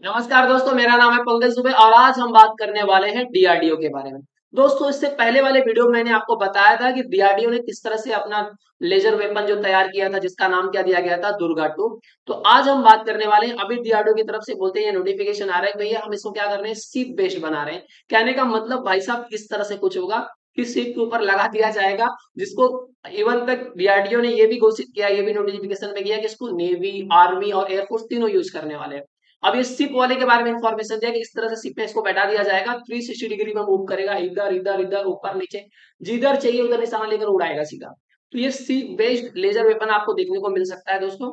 नमस्कार दोस्तों, मेरा नाम है पंकज दुबे और आज हम बात करने वाले हैं डीआरडीओ के बारे में। दोस्तों, इससे पहले वाले वीडियो में मैंने आपको बताया था कि डीआरडीओ ने किस तरह से अपना लेजर वेपन जो तैयार किया था, जिसका नाम क्या दिया गया था, दुर्गा 2। तो आज हम बात करने वाले हैं, अभी डीआरडीओ की तरफ से बोलते हैं नोटिफिकेशन आ रहा है कि भैया हम इसको क्या कर रहे हैं, शिप बेस्ड बना रहे हैं। कहने का मतलब भाई साहब इस तरह से कुछ होगा कि शिप के ऊपर लगा दिया जाएगा, जिसको इवन तक डीआरडीओ ने ये भी घोषित किया, ये भी नोटिफिकेशन में किया कि इसको नेवी, आर्मी और एयरफोर्स तीनों यूज करने वाले हैं। अब ये सिप वाले के बारे में इंफॉर्मेशन दिया कि इस तरह से सिप में इसको बैठा दिया जाएगा, 360 डिग्री में मूव करेगा, इधर इधर इधर ऊपर नीचे, जिधर चाहिए उधर निशाना लेकर उड़ाएगा सीधा। तो ये सिप बेस्ड लेजर वेपन आपको देखने को मिल सकता है दोस्तों।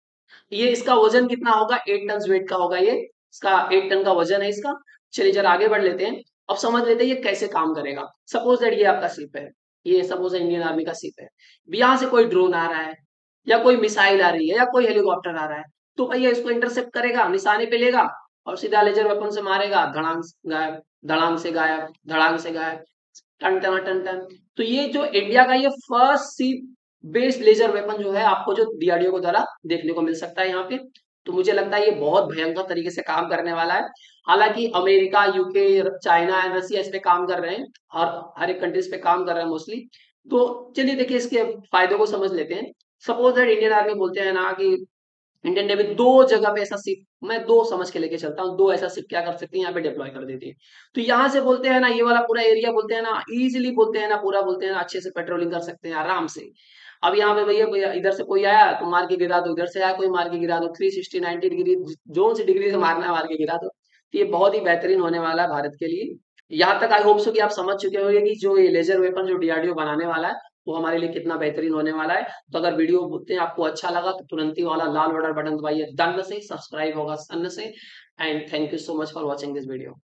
ये इसका वजन कितना होगा, 8 टन वेट का होगा। ये इसका 8 टन का वजन है इसका। चलिए जरा आगे बढ़ लेते हैं। अब समझ लेते हैं ये कैसे काम करेगा। सपोज दैट ये आपका शिप है, ये सपोज इंडियन आर्मी का शिप है। यहाँ से कोई ड्रोन आ रहा है, या कोई मिसाइल आ रही है, या कोई हेलीकॉप्टर आ रहा है, तो भैया इसको इंटरसेप्ट करेगा, निशाने पे लेगा और सीधा लेजर वेपन से मारेगा, धड़ांग से गायब, धड़ांग से गायब, धड़ांग से गायब, टन टन टन टन। तो ये जो इंडिया का ये first sea based laser weapon जो है, आपको जो डीआरडीओ के द्वारा देखने को मिल सकता है यहाँ पे। तो मुझे लगता है ये बहुत भयंकर तरीके से काम करने वाला है। हालांकि America, UK, China and Russia इस पे काम कर रहे हैं, और हर एक कंट्रीज पे काम कर रहे हैं मोस्टली। तो चलिए देखिए इसके फायदों को समझ लेते हैं। सपोज दैट इंडियन आर्मी बोलते हैं ना कि इंडियन नेवी दो जगह पे ऐसा शिप, मैं दो समझ के लेके चलता हूँ, दो ऐसा शिप क्या कर सकती है, यहाँ पे डिप्लॉय कर देती है। तो यहाँ से बोलते हैं ना, ये वाला पूरा एरिया बोलते हैं ना, इजीली बोलते हैं ना, पूरा बोलते हैं ना, अच्छे से पेट्रोलिंग कर सकते हैं आराम से। अब यहाँ पे भैया भैया इधर से कोई आया तो मार के गिरा दो, इधर से आया कोई मार के गिरा दो, 360 90 डिग्री जोन सी डिग्री से मारना है, मार के गिरा दो। तो ये बहुत ही बेहतरीन होने वाला है भारत के लिए। यहाँ तक आई होप सो कि आप समझ चुके होंगे कि जो ये लेजर वेपन जो डीआरडीओ बनाने वाला है, वो हमारे लिए कितना बेहतरीन होने वाला है। तो अगर वीडियो बोलते हैं आपको अच्छा लगा तो तुरंत ही वाला लाल बटन दबाइए, डन से, सब्सक्राइब होगा सन से। And thank you so much for watching this video.